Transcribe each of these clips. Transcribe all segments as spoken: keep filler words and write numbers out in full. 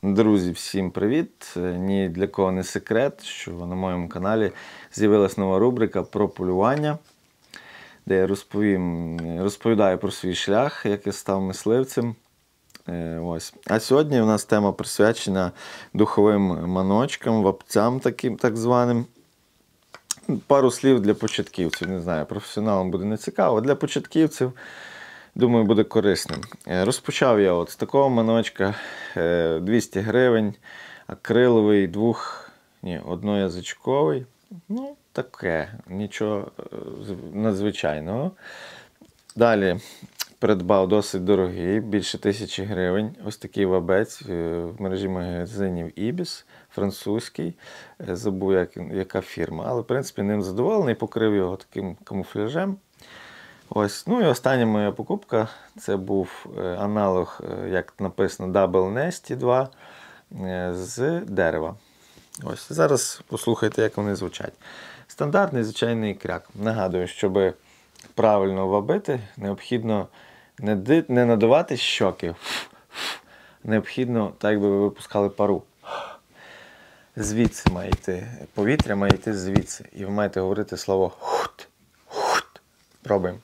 Друзі, всім привіт! Ні для кого не секрет, що на моєму каналі з'явилась нова рубрика про полювання, де я розповім, розповідаю про свій шлях, як я став мисливцем. Ось. А сьогодні у нас тема присвячена духовим маночкам, вапцям таким так званим. Пару слів для початківців, не знаю, професіоналам буде не цікаво, для початківців, думаю, буде корисним. Розпочав я от з такого маночка, двісті гривень, акриловий, двох, ні, одноязичковий, ну, таке, нічого надзвичайного. Далі придбав досить дорогий, більше тисячі гривень, ось такий вабець в мережі магазинів Ібіс, французький, забув, як, яка фірма, але, в принципі, ним задоволений, покрив його таким камуфляжем. Ось. Ну і остання моя покупка, це був аналог, як написано, Double Nasty два з дерева. Ось. Зараз послухайте, як вони звучать. Стандартний звичайний кряк. Нагадую, щоб правильно вабити, необхідно не, ди... не надувати щоки, необхідно, так якби ви випускали пару. Звідси має йти, повітря має йти звідси. І ви маєте говорити слово «хут», «хут». Пробуємо.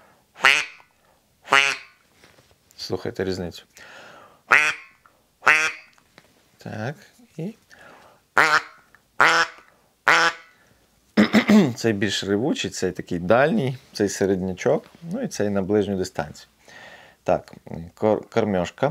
Слухайте різницю. Так, і... Цей більш ревучий, цей такий дальній, цей середнячок, ну і цей на ближню дистанцію. Так, кор кормежка.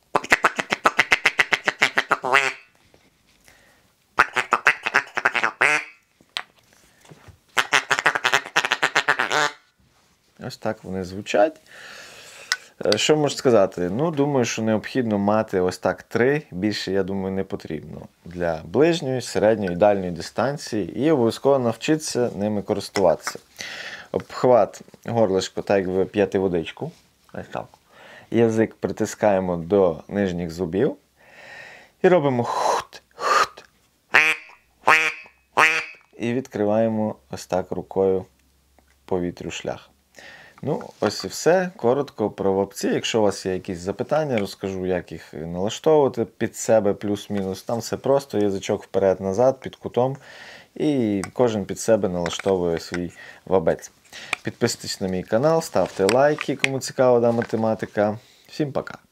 Ось так вони звучать. Що можу сказати? Ну, думаю, що необхідно мати ось так три, більше, я думаю, не потрібно. Для ближньої, середньої і дальньої дистанції. І обов'язково навчитися ними користуватися. Обхват горлишко, так як ви п'єте водичку. Ось так. Язик притискаємо до нижніх зубів. І робимо хут, хут. І відкриваємо ось так рукою повітрю шлях. Ну, ось і все. Коротко про вапці. Якщо у вас є якісь запитання, розкажу, як їх налаштовувати під себе, плюс-мінус. Там все просто, язичок вперед-назад, під кутом. І кожен під себе налаштовує свій вабець. Підписуйтесь на мій канал, ставте лайки, кому цікава дана математика. Всім пока!